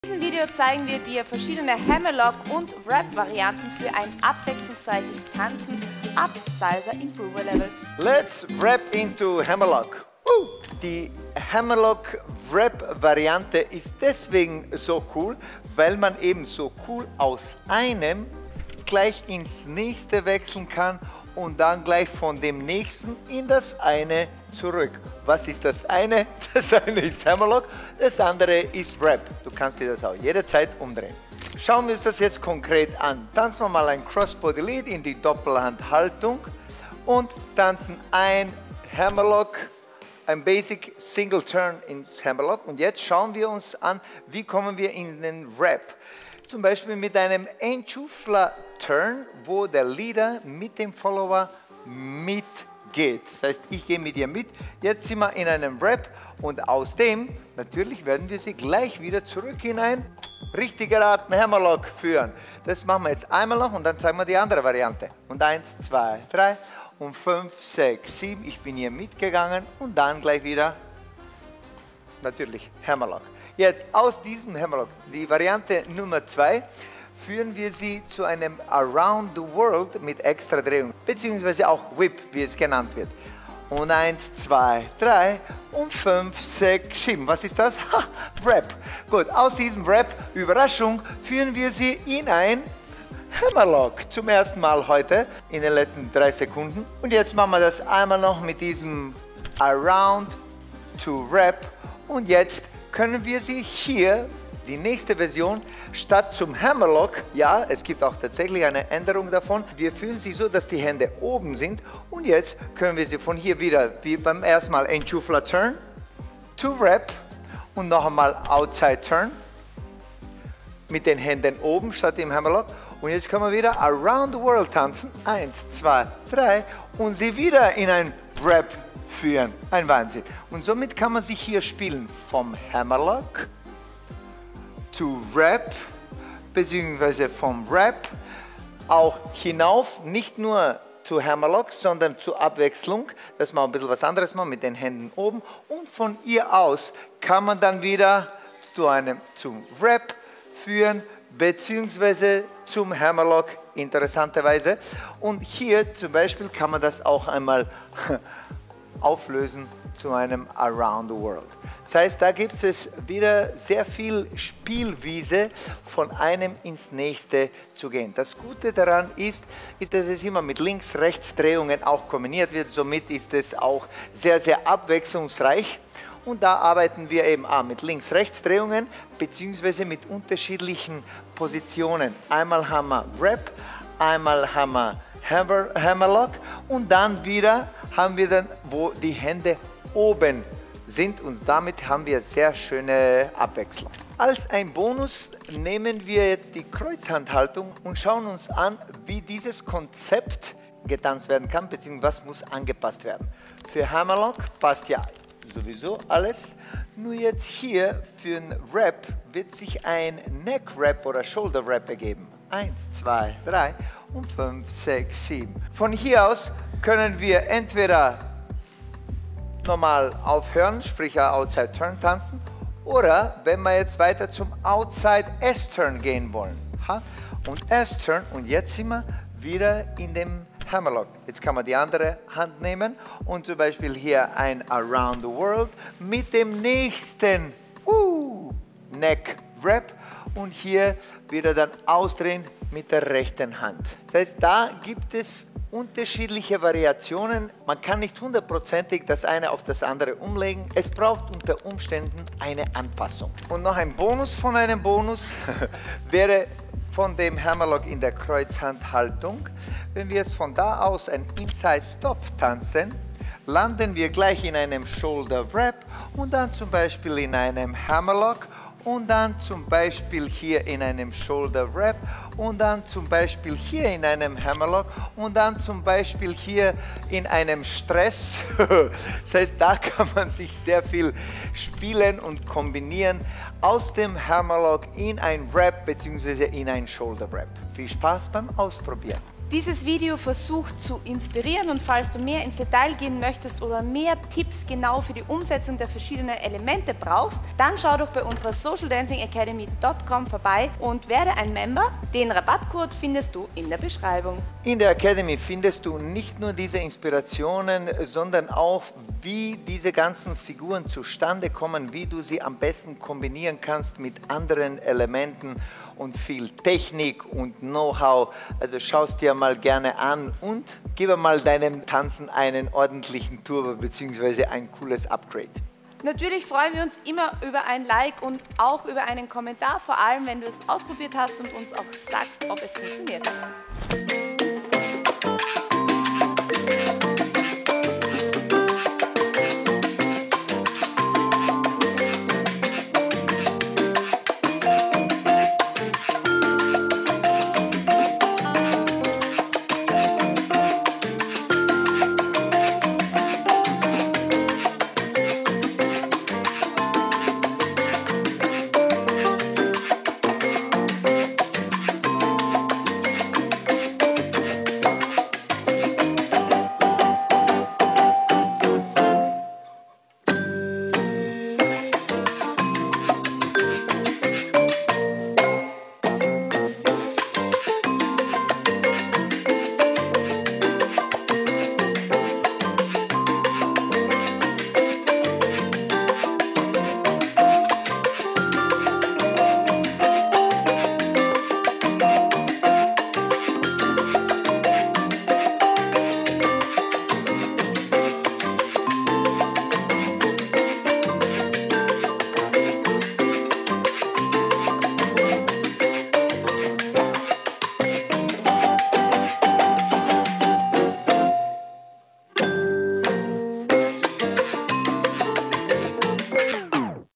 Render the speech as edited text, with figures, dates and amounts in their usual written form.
In diesem Video zeigen wir dir verschiedene Hammerlock und Wrap-Varianten für ein abwechslungsreiches Tanzen ab Salsa Improver Level. Let's wrap into Hammerlock. Die Hammerlock Wrap-Variante ist deswegen so cool, weil man eben so cool aus einem gleich ins nächste wechseln kann und dann gleich von dem nächsten in das eine zurück. Was ist das eine? Das eine ist Hammerlock, das andere ist Wrap. Du kannst dir das auch jederzeit umdrehen. Schauen wir uns das jetzt konkret an. Tanzen wir mal ein Crossbody Lead in die Doppelhandhaltung und tanzen ein Hammerlock, ein Basic Single Turn ins Hammerlock. Und jetzt schauen wir uns an, wie kommen wir in den Wrap. Zum Beispiel mit einem Enchufla Turn, wo der Leader mit dem Follower mitgeht. Das heißt, ich gehe mit ihr mit. Jetzt sind wir in einem Wrap und aus dem, natürlich werden wir sie gleich wieder zurück in ein richtig geraten Hammerlock führen. Das machen wir jetzt einmal noch und dann zeigen wir die andere Variante. Und 1, 2, 3 und 5, 6, 7. Ich bin hier mitgegangen und dann gleich wieder natürlich Hammerlock. Jetzt aus diesem Hammerlock, die Variante Nummer 2, führen wir sie zu einem Around the World mit extra Drehung, beziehungsweise auch Whip, wie es genannt wird. Und 1, 2, 3 und 5, 6, 7. Was ist das? Ha, Wrap. Gut, aus diesem Wrap, Überraschung, führen wir sie in ein Hammerlock. Zum ersten Mal heute, in den letzten 3 Sekunden. Und jetzt machen wir das einmal noch mit diesem Around to Wrap. Und jetzt können wir sie hier, die nächste Version, statt zum Hammerlock, ja, es gibt auch tatsächlich eine Änderung davon, wir führen sie so, dass die Hände oben sind und jetzt können wir sie von hier wieder, wie beim ersten Mal, Enchufla Turn, to Wrap und noch einmal Outside Turn mit den Händen oben statt im Hammerlock und jetzt können wir wieder Around the World tanzen, 1, 2, 3 und sie wieder in ein Wrap führen. Ein Wahnsinn. Und somit kann man sich hier spielen vom Hammerlock to Wrap, beziehungsweise vom Wrap auch hinauf, nicht nur zu Hammerlock, sondern zur Abwechslung, dass man ein bisschen was anderes macht mit den Händen oben und von ihr aus kann man dann wieder zum Wrap führen, beziehungsweise zum Hammerlock, interessanterweise. Und hier zum Beispiel kann man das auch einmal auflösen zu einem Around the World. Das heißt, da gibt es wieder sehr viel Spielwiese, von einem ins nächste zu gehen. Das Gute daran ist, dass es immer mit Links-Rechts-Drehungen auch kombiniert wird. Somit ist es auch sehr, sehr abwechslungsreich. Und da arbeiten wir eben mit Links-Rechts-Drehungen beziehungsweise mit unterschiedlichen Positionen. Einmal haben wir Wrap, einmal haben wir Hammerlock und dann wieder haben wir dann, wo die Hände oben sind und damit haben wir sehr schöne Abwechslung. Als ein Bonus nehmen wir jetzt die Kreuzhandhaltung und schauen uns an, wie dieses Konzept getanzt werden kann, beziehungsweise was muss angepasst werden. Für Hammerlock passt ja sowieso alles, nur jetzt hier für ein Wrap wird sich ein Neck Wrap oder Shoulder Wrap ergeben. 1, 2, 3 und 5, 6, 7. Von hier aus können wir entweder normal aufhören, sprich Outside Turn tanzen, oder wenn wir jetzt weiter zum Outside S-Turn gehen wollen. Und S-Turn und jetzt sind wir wieder in dem Hammerlock. Jetzt kann man die andere Hand nehmen und zum Beispiel hier ein Around the World mit dem nächsten Neck Wrap und hier wieder dann ausdrehen mit der rechten Hand. Das heißt, da gibt es unterschiedliche Variationen. Man kann nicht hundertprozentig das eine auf das andere umlegen. Es braucht unter Umständen eine Anpassung. Und noch ein Bonus von einem Bonus wäre von dem Hammerlock in der Kreuzhandhaltung. Wenn wir jetzt von da aus ein Inside Stop tanzen, landen wir gleich in einem Shoulder Wrap und dann zum Beispiel in einem Hammerlock und dann zum Beispiel hier in einem Shoulder Wrap und dann zum Beispiel hier in einem Hammerlock und dann zum Beispiel hier in einem Stress. Das heißt, da kann man sich sehr viel spielen und kombinieren aus dem Hammerlock in ein Wrap bzw. in ein Shoulder Wrap. Viel Spaß beim Ausprobieren. Dieses Video versucht zu inspirieren und falls du mehr ins Detail gehen möchtest oder mehr Tipps genau für die Umsetzung der verschiedenen Elemente brauchst, dann schau doch bei unserer socialdancingacademy.com vorbei und werde ein Member. Den Rabattcode findest du in der Beschreibung. In der Academy findest du nicht nur diese Inspirationen, sondern auch, wie diese ganzen Figuren zustande kommen, wie du sie am besten kombinieren kannst mit anderen Elementen und viel Technik und Know-how. Also schau es dir mal gerne an und gib mal deinem Tanzen einen ordentlichen Turbo bzw. ein cooles Upgrade. Natürlich freuen wir uns immer über ein Like und auch über einen Kommentar, vor allem wenn du es ausprobiert hast und uns auch sagst, ob es funktioniert hat.